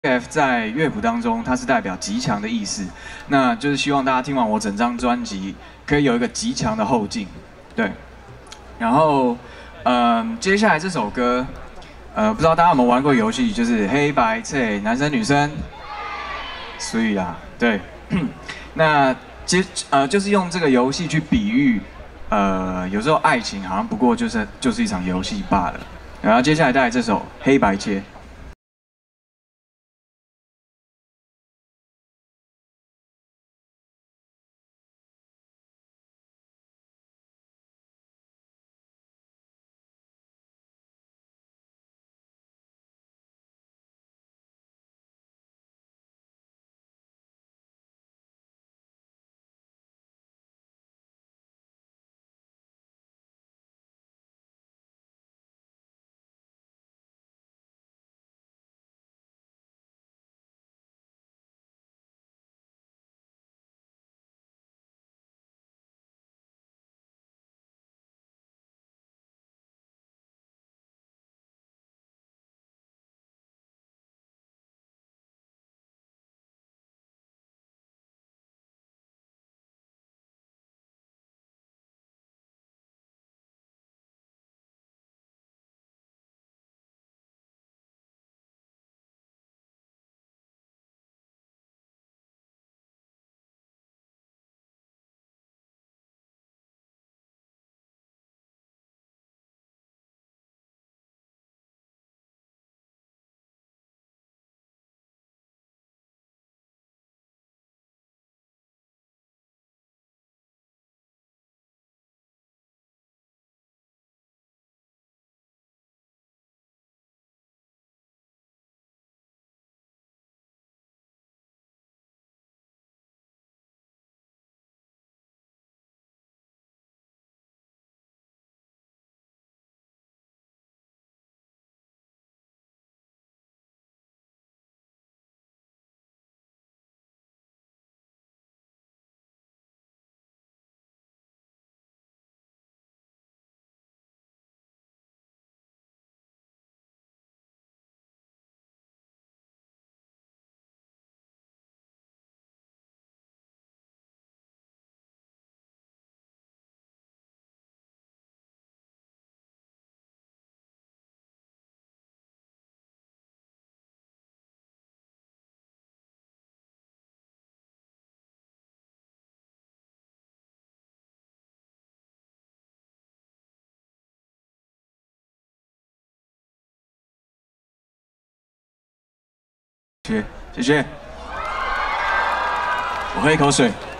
F 在乐谱当中，它是代表极强的意思，那就是希望大家听完我整张专辑，可以有一个极强的后劲，对。然后，接下来这首歌，不知道大家有没有玩过游戏，就是黑白配男生女生，所以啊，对。那就是用这个游戏去比喻，有时候爱情好像不过就是一场游戏罢了。然后接下来带来这首黑白切。谢谢，我喝一口水。